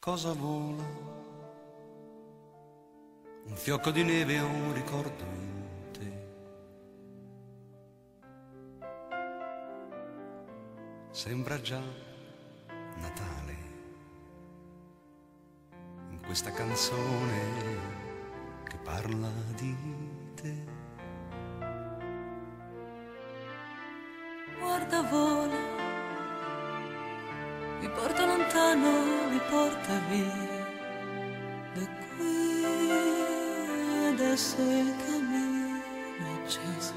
Cosa vola? Un fiocco di neve o un ricordo in te? Sembra già Natale in questa canzone che parla di te. Guarda, vola, mi porta lontano, mi porta via da qui. Adesso il cammino è acceso.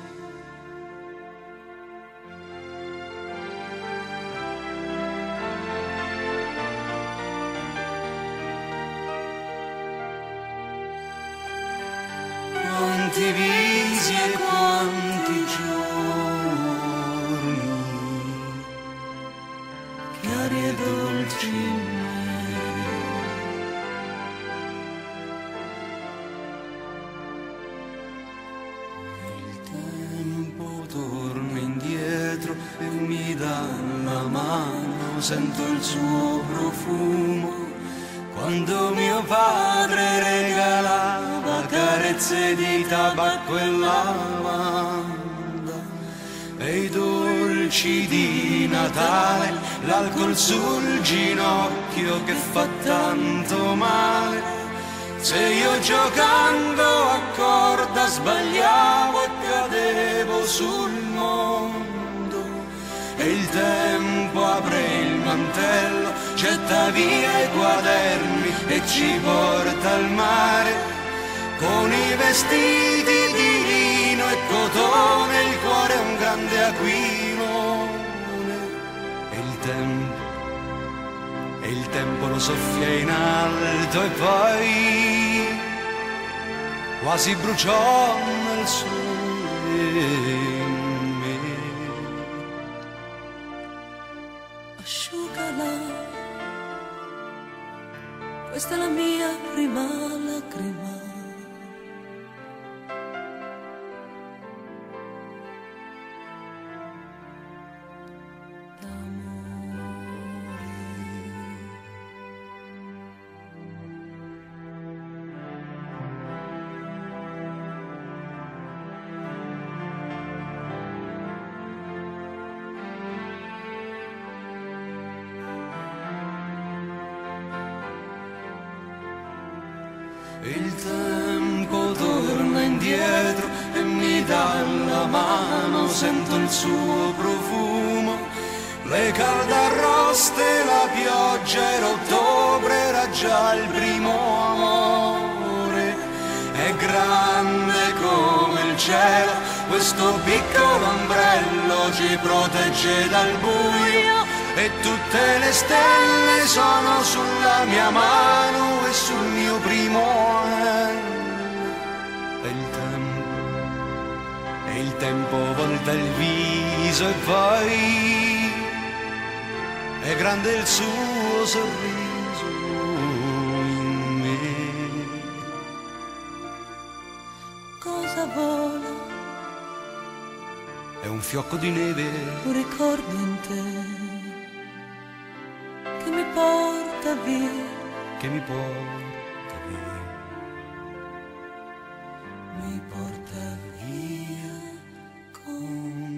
Quanti visi e quanti giorni, chiari e dolci in me. Il tempo torna indietro e mi dà la mano, sento il suo profumo. Quando mio padre regalava carezze di tabacco e lavanda e i dolci di Natale, l'alcol sul ginocchio che fa tanto male. Se io giocando a corda sbagliavo e cadevo sul mondo e il tempo apre il mantello, getta via i quaderni e ci porta al mare, con i vestiti di lino e cotone, il cuore è un grande aquilone, e il tempo lo soffia in alto e poi quasi bruciò nel sole. Asciugala, questa è la mia prima lacrima. Il tempo torna indietro e mi dà la mano, sento il suo profumo, le calde arroste, la pioggia, era ottobre, era già il primo amore. È grande come il cielo, questo piccolo ombrello ci protegge dal buio e tutte le stelle sono sulla mia mano e sul mio primo anello. E il tempo volta il viso e poi è grande il suo sorriso in me. Cosa vola? È un fiocco di neve, Un ricordo in te che mi porta via, che mi porta via, mi porta via con